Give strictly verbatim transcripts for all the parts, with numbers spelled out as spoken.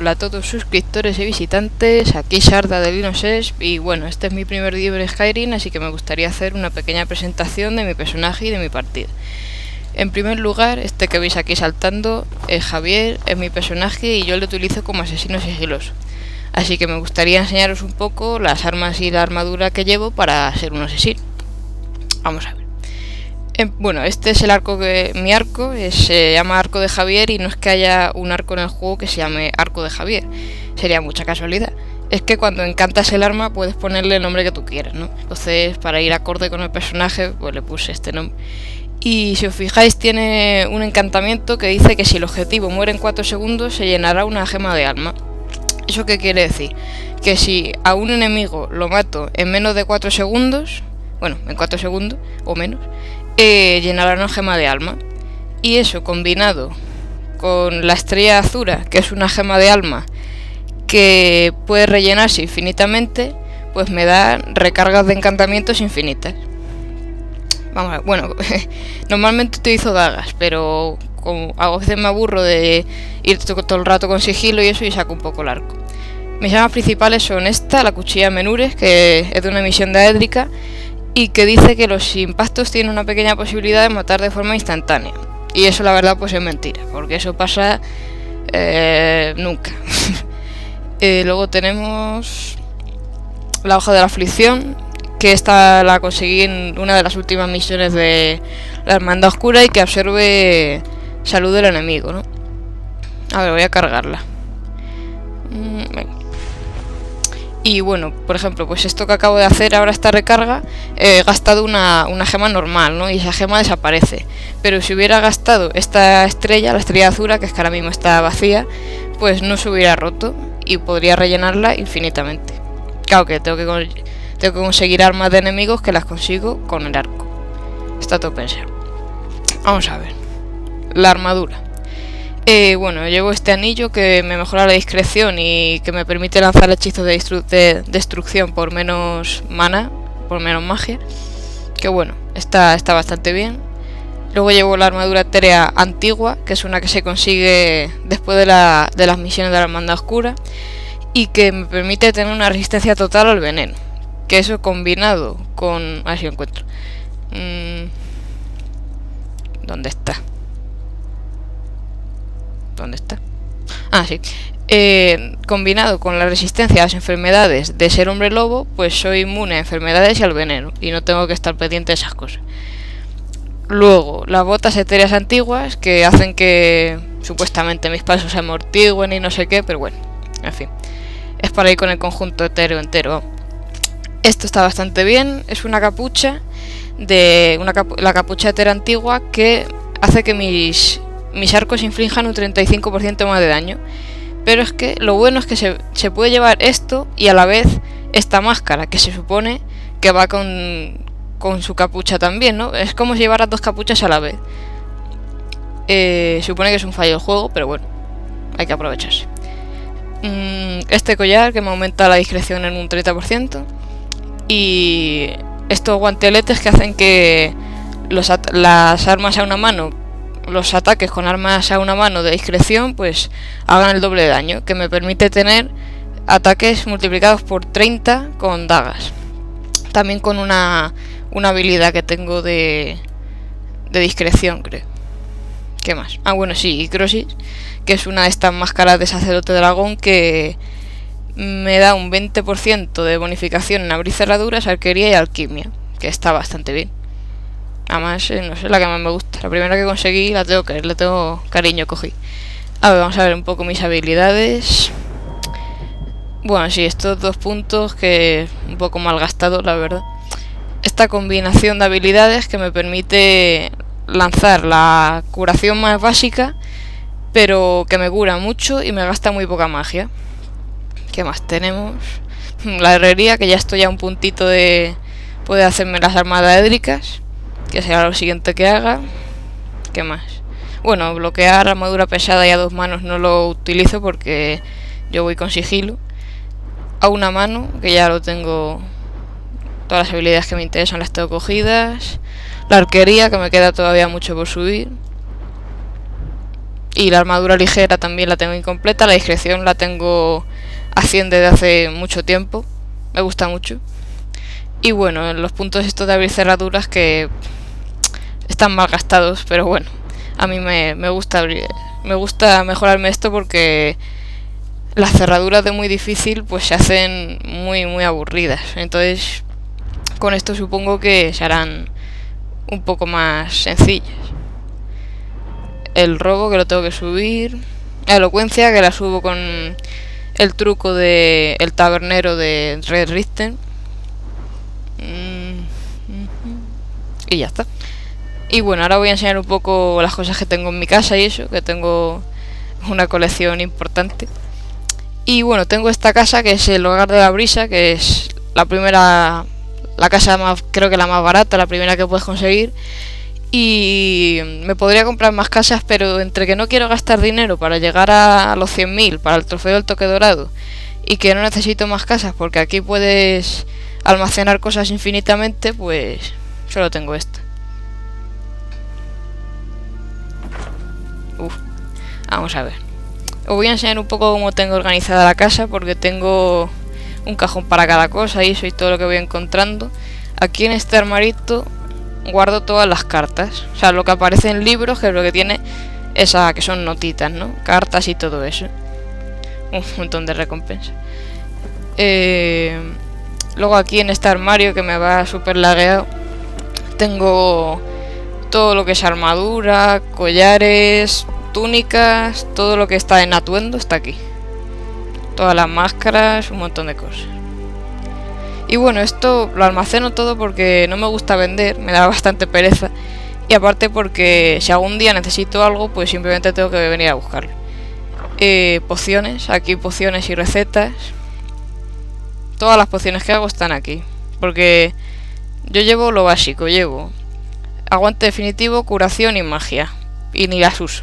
Hola a todos suscriptores y visitantes, aquí Sarda de Linosesp y bueno, este es mi primer día en Skyrim, así que me gustaría hacer una pequeña presentación de mi personaje y de mi partida. En primer lugar, este que veis aquí saltando es Javier, es mi personaje y yo lo utilizo como asesino sigiloso. Así que me gustaría enseñaros un poco las armas y la armadura que llevo para ser un asesino. Vamos a ver. Eh, bueno, este es el arco que... mi arco, es, se llama Arco de Javier y no es que haya un arco en el juego que se llame Arco de Javier. Sería mucha casualidad. Es que cuando encantas el arma puedes ponerle el nombre que tú quieras, ¿no? Entonces, para ir acorde con el personaje, pues le puse este nombre. Y si os fijáis, tiene un encantamiento que dice que si el objetivo muere en cuatro segundos, se llenará una gema de alma. ¿Eso qué quiere decir? Que si a un enemigo lo mato en menos de cuatro segundos, bueno, en cuatro segundos o menos, eh, llenará una gema de alma. Y eso combinado con la estrella azura, que es una gema de alma que puede rellenarse infinitamente, pues me da recargas de encantamientos infinitas. Vamos a ver, bueno, normalmente utilizo dagas, pero como a veces me aburro de ir todo el rato con sigilo y eso y saco un poco el arco. Mis armas principales son esta, la cuchilla Menures, que es de una misión de Aedrica y que dice que los impactos tienen una pequeña posibilidad de matar de forma instantánea. Y eso la verdad pues es mentira, porque eso pasa eh, nunca. eh, luego tenemos la hoja de la aflicción, que esta la conseguí en una de las últimas misiones de la Hermandad Oscura y que absorbe salud del enemigo, ¿no? A ver, voy a cargarla. Mm, venga. Y bueno, por ejemplo, pues esto que acabo de hacer ahora, esta recarga, he gastado una, una gema normal, ¿no? Y esa gema desaparece. Pero si hubiera gastado esta estrella, la estrella azul, que es que ahora mismo está vacía, pues no se hubiera roto y podría rellenarla infinitamente. Claro que tengo que... Tengo que conseguir armas de enemigos que las consigo con el arco. Está todo pensado. Vamos a ver. La armadura. Eh, bueno, llevo este anillo que me mejora la discreción y que me permite lanzar hechizos de, destru de destrucción por menos mana, por menos magia. Que bueno, está, está bastante bien. Luego llevo la armadura etérea antigua, que es una que se consigue después de, la, de las misiones de la Hermandad Oscura. Y que me permite tener una resistencia total al veneno. Que eso combinado con... A ver si lo encuentro. Mm, ¿Dónde está? ¿Dónde está? Ah, sí. Eh, combinado con la resistencia a las enfermedades de ser hombre lobo, pues soy inmune a enfermedades y al veneno. Y no tengo que estar pendiente de esas cosas. Luego, las botas etéreas antiguas, que hacen que supuestamente mis pasos se amortigüen y no sé qué, pero bueno, en fin. Es para ir con el conjunto etéreo entero. Esto está bastante bien, es una capucha de una capu la capucha etera antigua que hace que mis, mis arcos inflijan un treinta y cinco por ciento más de daño. Pero es que lo bueno es que se, se puede llevar esto y a la vez esta máscara, que se supone que va con, con su capucha también, ¿no? Es como si llevara dos capuchas a la vez. Eh, supone que es un fallo del juego, pero bueno, hay que aprovecharse. Mm, este collar que me aumenta la discreción en un treinta por ciento. Y estos guanteletes que hacen que los las armas a una mano, los ataques con armas a una mano de discreción, pues hagan el doble de daño, que me permite tener ataques multiplicados por treinta con dagas. También con una, una habilidad que tengo de, de discreción, creo. ¿Qué más? Ah, bueno, sí, y Crosis, que es una de estas máscaras de sacerdote dragón que me da un veinte por ciento de bonificación en abrir cerraduras, arquería y alquimia, que está bastante bien. Además, eh, no sé, la que más me gusta. La primera que conseguí la tengo que le tengo cariño, cogí. A ver, vamos a ver un poco mis habilidades. Bueno, sí, estos dos puntos que un poco mal gastado, la verdad. Esta combinación de habilidades que me permite lanzar la curación más básica, pero que me cura mucho y me gasta muy poca magia. ¿Qué más tenemos? La herrería, que ya estoy a un puntito de poder hacerme las armadas édricas, que será lo siguiente que haga. ¿Qué más? Bueno, bloquear armadura pesada y a dos manos no lo utilizo porque yo voy con sigilo. A una mano, que ya lo tengo, todas las habilidades que me interesan las tengo cogidas. La arquería, que me queda todavía mucho por subir. Y la armadura ligera también la tengo incompleta. La discreción la tengo a cien desde hace mucho tiempo. Me gusta mucho. Y bueno, los puntos estos de abrir cerraduras que están mal gastados, pero bueno, a mí me, me gusta abrir, me gusta mejorarme esto porque las cerraduras de muy difícil pues se hacen muy muy aburridas. Entonces con esto supongo que se harán un poco más sencillas. El robo, que lo tengo que subir. La elocuencia, que la subo con el truco de el tabernero de Red Richten. Y ya está. Y bueno, ahora voy a enseñar un poco las cosas que tengo en mi casa y eso, que tengo una colección importante. Y bueno, tengo esta casa que es el Hogar de la Brisa, que es la primera, la casa más, creo que la más barata, la primera que puedes conseguir. Y me podría comprar más casas, pero entre que no quiero gastar dinero para llegar a los cien mil para el trofeo del toque dorado y que no necesito más casas porque aquí puedes almacenar cosas infinitamente, pues solo tengo esta. Uf, vamos a ver. Os voy a enseñar un poco cómo tengo organizada la casa, porque tengo un cajón para cada cosa y eso y todo lo que voy encontrando. Aquí en este armarito guardo todas las cartas, o sea, lo que aparece en libros, que es lo que tiene esa, que son notitas, ¿no? Cartas y todo eso. Un montón de recompensas. Eh, luego aquí en este armario, que me va súper lagueado, tengo todo lo que es armadura, collares, túnicas, todo lo que está en atuendo está aquí. Todas las máscaras, un montón de cosas. Y bueno, esto lo almaceno todo porque no me gusta vender, me da bastante pereza. Y aparte porque si algún día necesito algo, pues simplemente tengo que venir a buscarlo. Eh, pociones, aquí pociones y recetas. Todas las pociones que hago están aquí. Porque yo llevo lo básico, llevo aguante definitivo, curación y magia. Y ni las uso.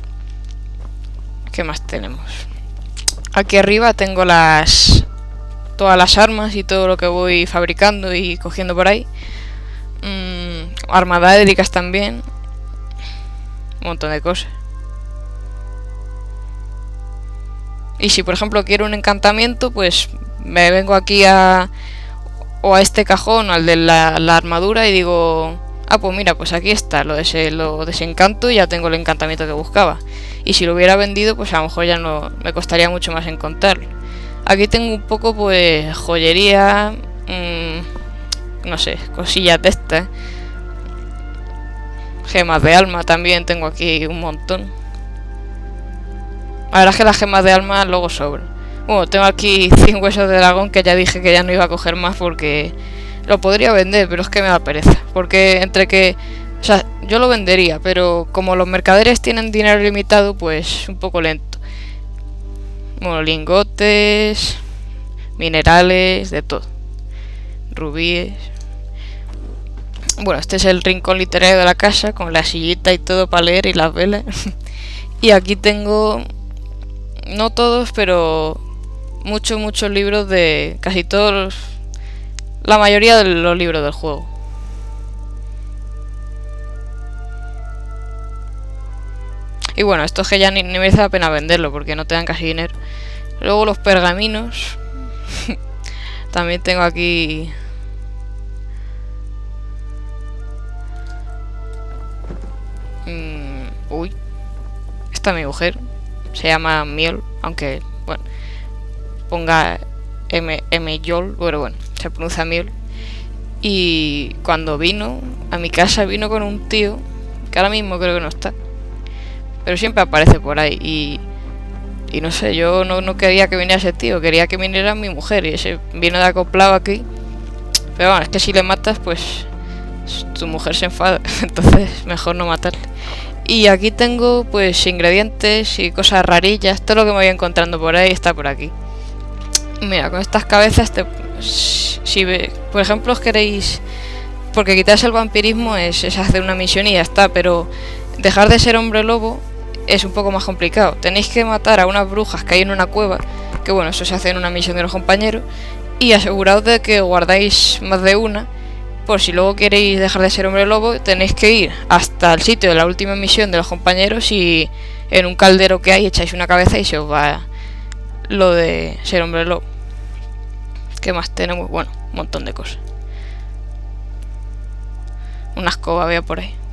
¿Qué más tenemos? Aquí arriba tengo las... todas las armas y todo lo que voy fabricando y cogiendo por ahí. Mm, armadáedricas también. Un montón de cosas. Y si por ejemplo quiero un encantamiento, pues me vengo aquí a... o a este cajón, al de la, la armadura, y digo... ah, pues mira, pues aquí está, lo, de lo desencanto y ya tengo el encantamiento que buscaba. Y si lo hubiera vendido, pues a lo mejor ya no me costaría mucho más encontrarlo. Aquí tengo un poco, pues, joyería, mmm, no sé, cosillas de estas. Gemas de alma también tengo aquí un montón. La verdad es que las gemas de alma luego sobran. Bueno, tengo aquí cien huesos de dragón que ya dije que ya no iba a coger más porque lo podría vender, pero es que me da pereza. Porque entre que... o sea, yo lo vendería, pero como los mercaderes tienen dinero limitado, pues un poco lento. Bueno, lingotes, minerales, de todo. Rubíes. Bueno, este es el rincón literario de la casa, con la sillita y todo para leer y las velas. Y aquí tengo, no todos, pero muchos, muchos libros de casi todos los, la mayoría de los libros del juego. Y bueno, esto es que ya ni, ni merece la pena venderlo porque no te dan casi dinero. Luego los pergaminos. También tengo aquí... Mm, uy. Esta es mi mujer. Se llama Miel, aunque, bueno, ponga M, M Yol, pero bueno, se pronuncia Miel. Y cuando vino a mi casa, vino con un tío, que ahora mismo creo que no está, pero siempre aparece por ahí. Y, y no sé, yo no, no quería que viniera ese tío, quería que viniera mi mujer. Y ese vino de acoplado aquí. Pero bueno, es que si le matas, pues tu mujer se enfada. Entonces mejor no matarle. Y aquí tengo pues ingredientes y cosas rarillas. Todo lo que me voy encontrando por ahí está por aquí. Mira, con estas cabezas te, si ve, por ejemplo os queréis... porque quitarse el vampirismo es, es hacer una misión y ya está. Pero dejar de ser hombre lobo es un poco más complicado. Tenéis que matar a unas brujas que hay en una cueva, que bueno, eso se hace en una misión de los compañeros. Y aseguraos de que guardáis más de una, por si luego queréis dejar de ser hombre lobo. Tenéis que ir hasta el sitio de la última misión de los compañeros y en un caldero que hay echáis una cabeza y se os va lo de ser hombre lobo. ¿Qué más tenemos? Bueno, un montón de cosas. Una escoba había por ahí.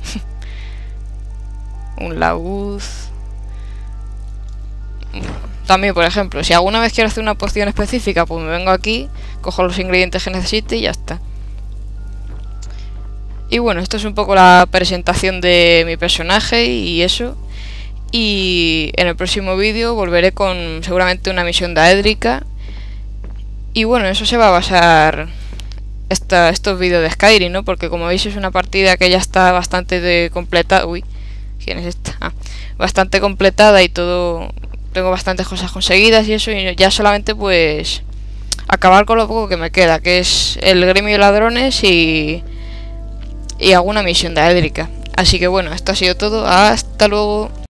Un laúd. También, por ejemplo, si alguna vez quiero hacer una poción específica, pues me vengo aquí, cojo los ingredientes que necesite y ya está. Y bueno, esto es un poco la presentación de mi personaje y eso. Y en el próximo vídeo volveré con seguramente una misión de Aedrica. Y bueno, eso se va a basar esta, estos vídeos de Skyrim, ¿no? Porque como veis es una partida que ya está bastante de completada. Uy, ¿quién es esta? Ah, bastante completada y todo. Tengo bastantes cosas conseguidas y eso. Y ya solamente pues acabar con lo poco que me queda, que es el gremio de ladrones y, y alguna misión de Aedrica. Así que bueno, esto ha sido todo. Hasta luego.